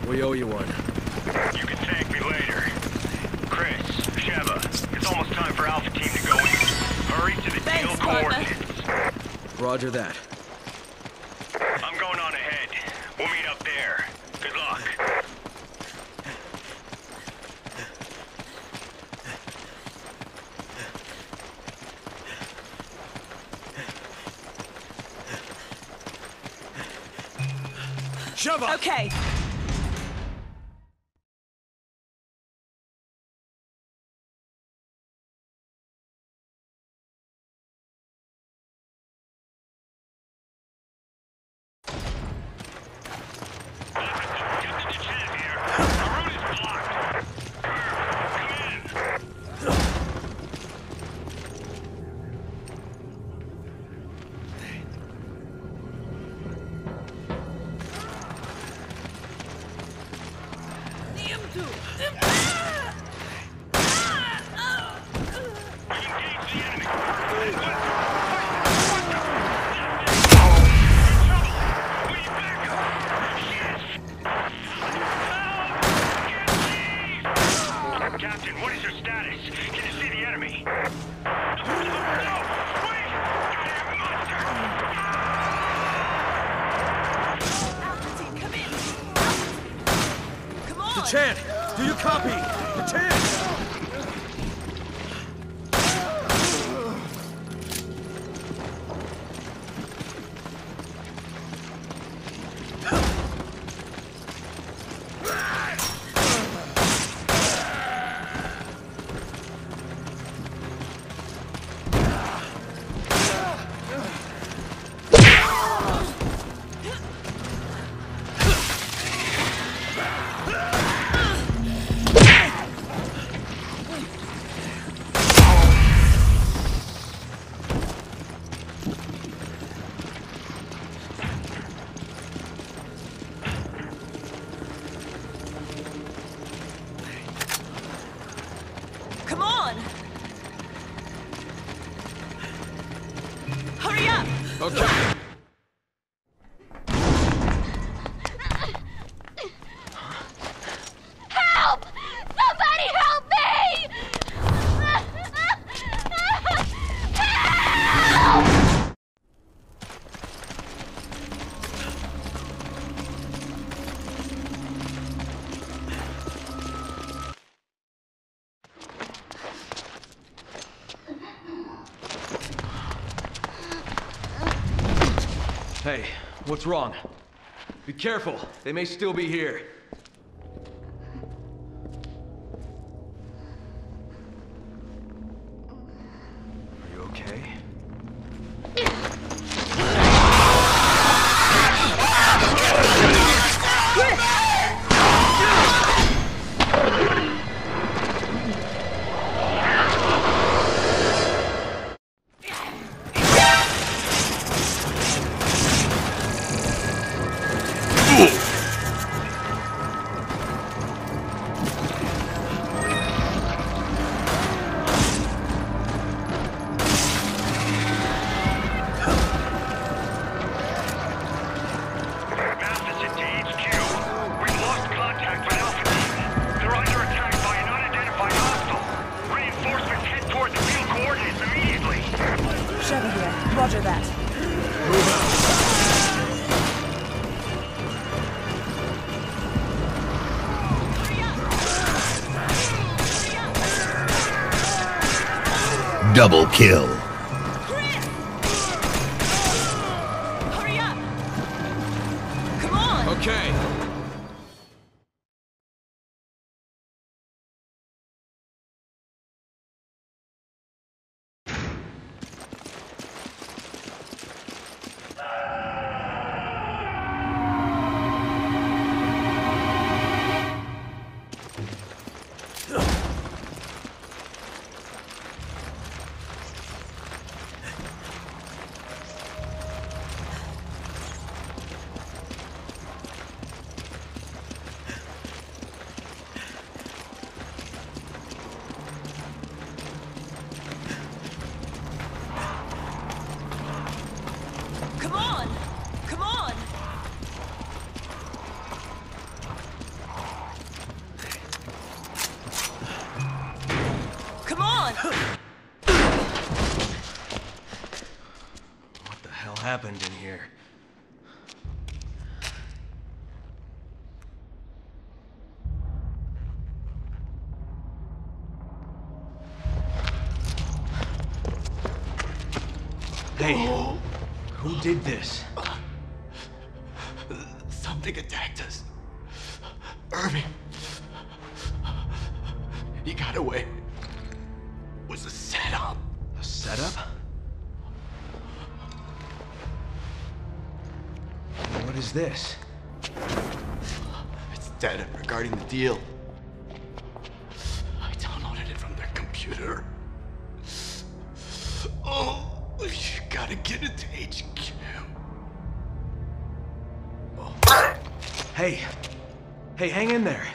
We owe you one. You can thank me later. Chris, Sheva, it's almost time for Alpha Team to go in. Hurry to the deal coordinates. Roger that. I'm going on ahead. We'll meet up there. Good luck. Sheva! Okay. Captain, what is your status? Can you see the enemy? Chant, do you copy? Chant! Come on! Hurry up! Okay. Help! Somebody help me! Help! Hey, what's wrong? Be careful. They may still be here. Are you okay? Sheva here. Roger that. Move out. Double kill. Chris! Hurry up! Come on! Okay. on! What the hell happened in here? Hey, who did this? Something attacked us. Irving. He got away. It was a setup. A setup? What is this? It's data regarding the deal. I downloaded it from their computer. Oh, you gotta get it to HQ. Hey. Hey, hang in there.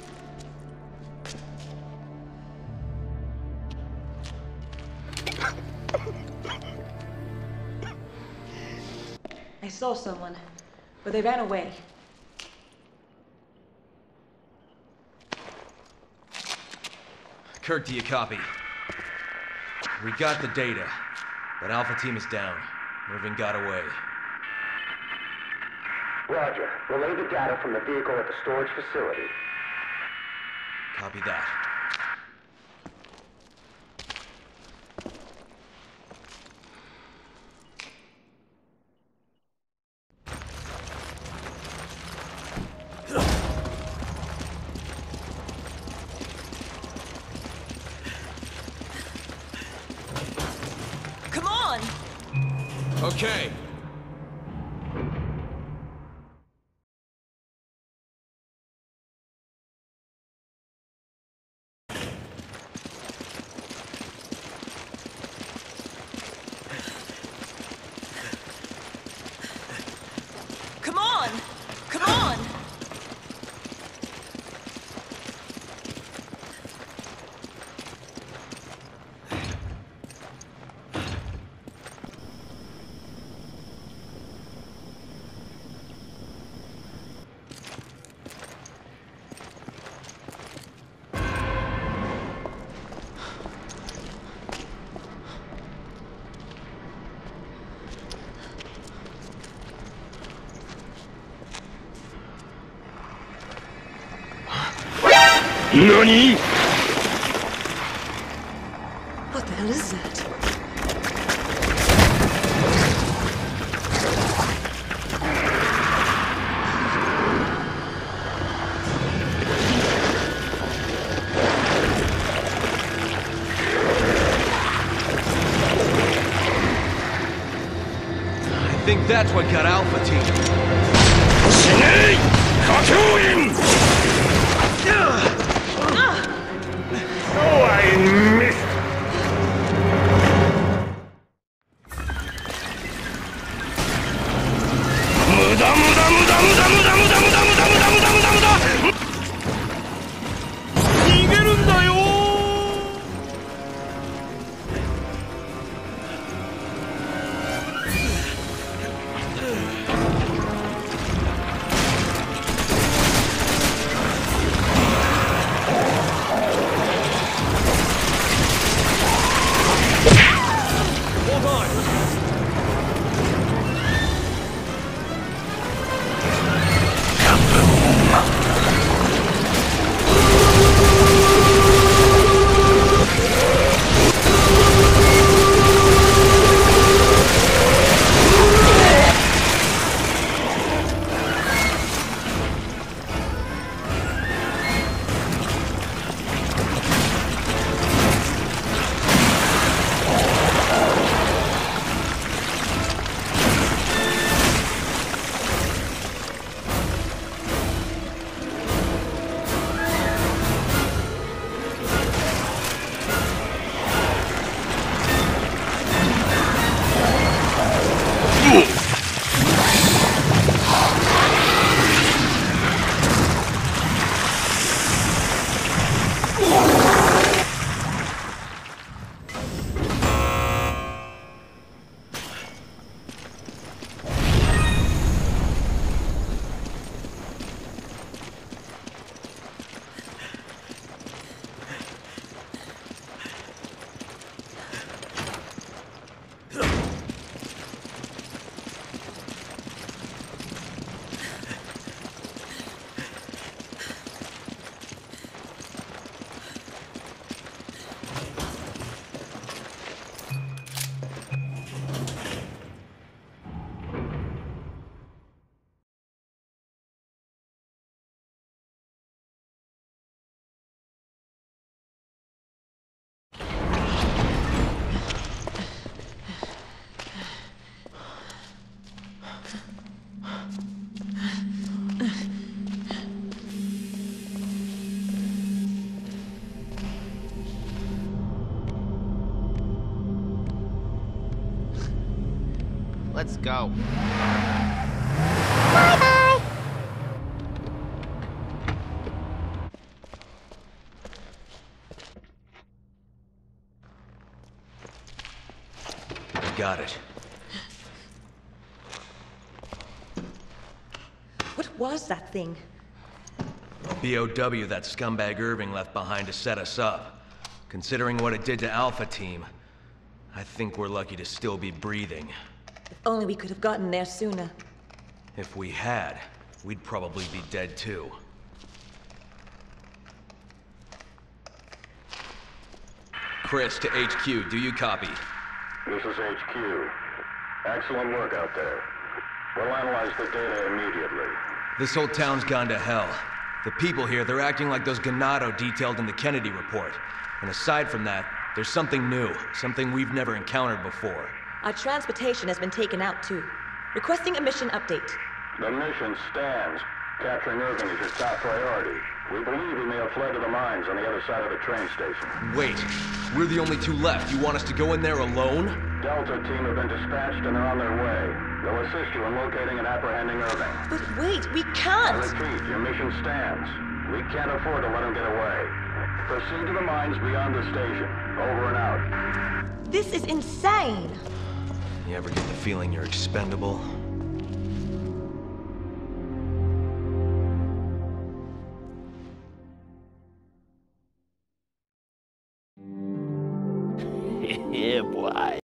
I saw someone, but they ran away. Kirk, do you copy? We got the data, but Alpha Team is down. Irving got away. Roger. Relay the data from the vehicle at the storage facility. Copy that. Come on! Okay. Come on! Come on! NANI?! What the hell is that? I think that's what got Alpha Team. 死ねい歌教員 Oh, I missed! Muda, muda, muda, muda, muda, muda, muda, muda, muda, muda, muda, muda! 逃げるんだよ let's go. Bye-bye! Got it. What was that thing? BOW that scumbag Irving left behind to set us up. Considering what it did to Alpha Team, I think we're lucky to still be breathing. If only we could have gotten there sooner. If we had, we'd probably be dead too. Chris, to HQ, do you copy? This is HQ. Excellent work out there. We'll analyze the data immediately. This whole town's gone to hell. The people here, they're acting like those Ganado detailed in the Kennedy report. And aside from that, there's something new, something we've never encountered before. Our transportation has been taken out too. Requesting a mission update. The mission stands. Capturing Irving is your top priority. We believe he may have fled to the mines on the other side of the train station. Wait, we're the only two left. You want us to go in there alone? Delta team have been dispatched and they're on their way. They'll assist you in locating and apprehending Irving. But wait, we I can't! repeat, your mission stands. We can't afford to let him get away. Proceed to the mines beyond the station. Over and out. This is insane! You ever get the feeling you're expendable?